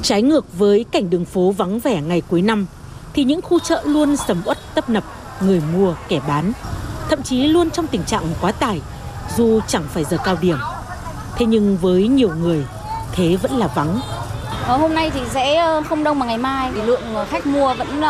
Trái ngược với cảnh đường phố vắng vẻ ngày cuối năm, thì những khu chợ luôn sầm uất tấp nập, người mua kẻ bán, thậm chí luôn trong tình trạng quá tải, dù chẳng phải giờ cao điểm. Thế nhưng với nhiều người, thế vẫn là vắng. Hôm nay thì sẽ không đông bằng ngày mai, thì lượng khách mua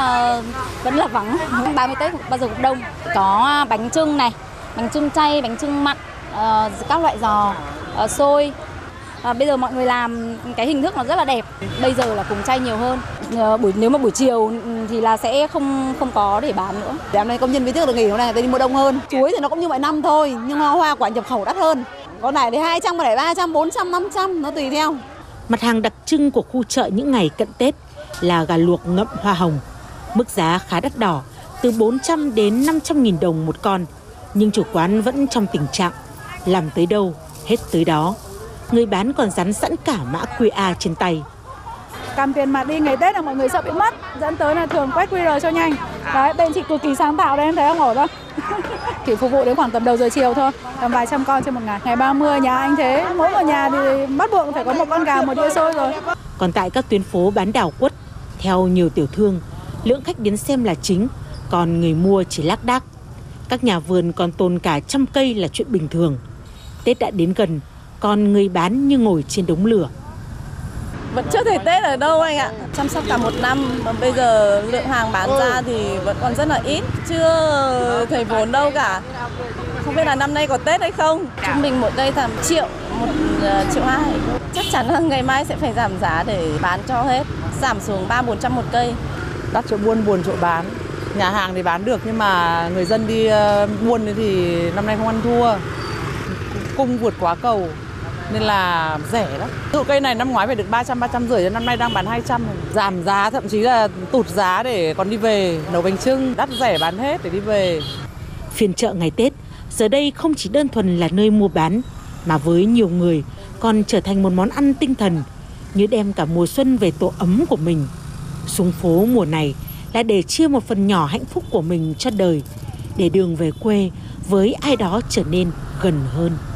vẫn là vắng. 30 Tết bao giờ cũng đông. Có bánh chưng này, bánh chưng chay, bánh chưng mặn, các loại giò, xôi. Bây giờ mọi người làm cái hình thức nó rất là đẹp. Bây giờ là cùng chay nhiều hơn. Nếu mà buổi chiều thì là sẽ không có để bán nữa. Hôm nay công nhân viên trước được nghỉ, hôm nay người ta đi mua đông hơn. Chuối thì nó cũng như mọi năm thôi, nhưng hoa quả nhập khẩu đắt hơn. Con này thì 200, con này 300, 400, 500, nó tùy theo. Mặt hàng đặc trưng của khu chợ những ngày cận Tết là gà luộc ngậm hoa hồng. Mức giá khá đắt đỏ, từ 400 đến 500.000 đồng một con. Nhưng chủ quán vẫn trong tình trạng làm tới đâu, hết tới đó. Người bán còn dán sẵn cả mã QR trên tay. Cầm tiền mặt đi ngày Tết là mọi người sợ bị mất, dẫn tới là thường quét QR cho nhanh. Đấy, bên chị cực kỳ sáng tạo đấy, em thấy không ổn đâu. Chỉ phục vụ đến khoảng tầm đầu giờ chiều thôi, tầm vài trăm con trên một ngày. Ngày 30 nhà anh thế, mỗi một nhà thì bắt buộc phải có một con gà, một đĩa xôi rồi. Còn tại các tuyến phố bán đảo quất, theo nhiều tiểu thương, lượng khách đến xem là chính, còn người mua chỉ lác đác. Các nhà vườn còn tồn cả trăm cây là chuyện bình thường. Tết đã đến gần, còn người bán như ngồi trên đống lửa. Vẫn chưa thấy Tết ở đâu anh ạ. Chăm sóc cả một năm mà bây giờ lượng hàng bán ra thì vẫn còn rất là ít. Chưa thấy vốn đâu cả. Không biết là năm nay có Tết hay không. Trung bình một cây tầm 1 triệu, 1,2 triệu. Chắc chắn là ngày mai sẽ phải giảm giá để bán cho hết. Giảm xuống 300-400 một cây. Đắt chỗ buôn, buồn chỗ bán. Nhà hàng thì bán được nhưng mà người dân đi buôn thì năm nay không ăn thua. Cung vượt quá cầu nên là rẻ lắm. Ví dụ cây này năm ngoái phải được 300, 350, năm nay đang bán 200. Giảm giá, thậm chí là tụt giá để còn đi về. Nấu bánh chưng đắt rẻ bán hết để đi về. Phiên chợ ngày Tết giờ đây không chỉ đơn thuần là nơi mua bán, mà với nhiều người còn trở thành một món ăn tinh thần, như đem cả mùa xuân về tổ ấm của mình. Xuống phố mùa này là để chia một phần nhỏ hạnh phúc của mình cho đời, để đường về quê với ai đó trở nên gần hơn.